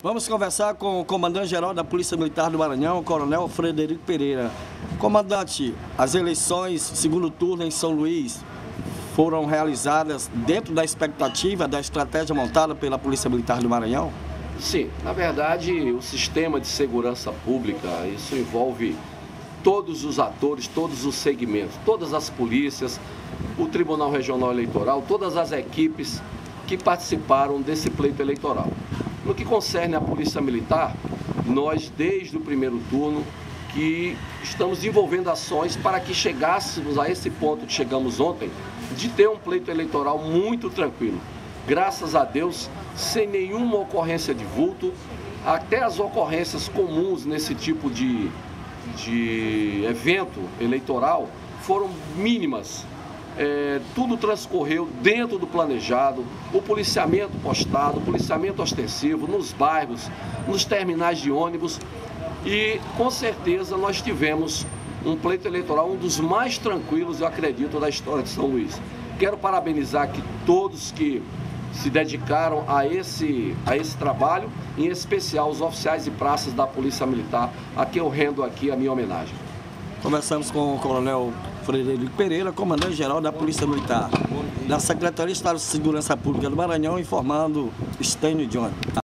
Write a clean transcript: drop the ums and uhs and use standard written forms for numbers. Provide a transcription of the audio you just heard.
Vamos conversar com o comandante-geral da Polícia Militar do Maranhão, o Coronel Frederico Pereira. Comandante, as eleições segundo turno em São Luís foram realizadas dentro da expectativa da estratégia montada pela Polícia Militar do Maranhão? Sim, na verdade o sistema de segurança pública, isso envolve todos os atores, todos os segmentos, todas as polícias, o Tribunal Regional Eleitoral, todas as equipes que participaram desse pleito eleitoral. No que concerne à Polícia Militar, nós desde o primeiro turno que estamos desenvolvendo ações para que chegássemos a esse ponto que chegamos ontem, de ter um pleito eleitoral muito tranquilo. Graças a Deus, sem nenhuma ocorrência de vulto, até as ocorrências comuns nesse tipo de evento eleitoral foram mínimas. Tudo transcorreu dentro do planejado, o policiamento postado, o policiamento ostensivo nos bairros, nos terminais de ônibus e com certeza nós tivemos um pleito eleitoral, um dos mais tranquilos, eu acredito, da história de São Luís. Quero parabenizar aqui todos que se dedicaram a esse trabalho, em especial os oficiais e praças da Polícia Militar, a quem eu rendo aqui a minha homenagem. Conversamos com o Coronel Frederico Pereira, comandante-geral da Polícia Militar, da Secretaria de Estado de Segurança Pública do Maranhão, informando Estênio Johnny.